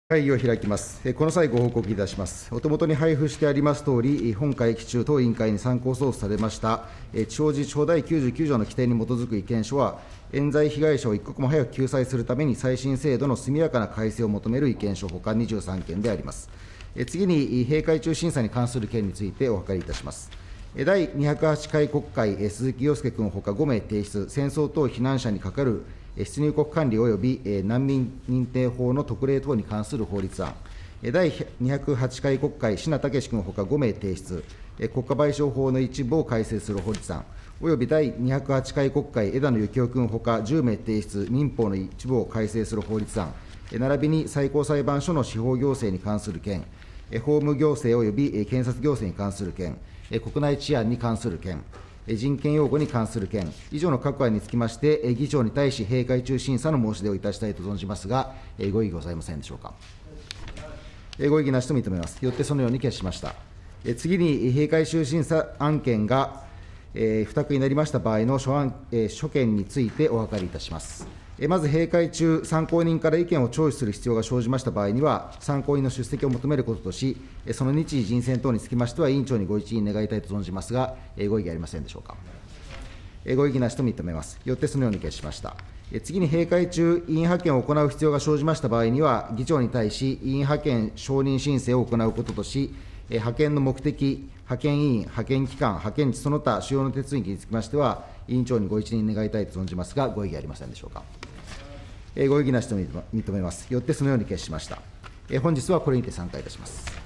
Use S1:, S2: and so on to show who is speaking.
S1: 会議を開きます。この際、ご報告いたします。お手元に配布してありますとおり、本会期中当委員会に参考送付されました、地方自治法第99条の規定に基づく意見書は、冤罪被害者を一刻も早く救済するために、再審制度の速やかな改正を求める意見書ほか23件であります。次に、閉会中審査に関する件についてお諮りいたします。第208回国会、鈴木陽介君ほか5名提出、戦争等避難者にかかる出入国管理及び難民認定法の特例等に関する法律案、第208回国会、品武君ほか5名提出、国家賠償法の一部を改正する法律案、および第208回国会、枝野幸男君ほか10名提出、民法の一部を改正する法律案、並びに最高裁判所の司法行政に関する件、法務行政及び検察行政に関する件、国内治安に関する件、人権擁護に関する件、以上の各案につきまして、議長に対し閉会中審査の申し出をいたしたいと存じますが、ご異議ございませんでしょうか。ご異議なしと認めます。よってそのように決しました。次に、閉会中審査案件が不択になりました場合の諸件についてお諮りいたします。まず閉会中、参考人から意見を聴取する必要が生じました場合には、参考人の出席を求めることとし、その日時、人選等につきましては、委員長にご一任願いたいと存じますが、ご異議ありませんでしょうか。ご異議なしと認めます。よってそのように決しました。次に閉会中、委員派遣を行う必要が生じました場合には、議長に対し、委員派遣承認申請を行うこととし、派遣の目的、派遣委員、派遣期間、派遣地、その他主要の手続きにつきましては、委員長にご一任願いたいと存じますが、ご異議ありませんでしょうか。ご異議なしと認めます。よってそのように決しました。本日はこれにて散会いたします。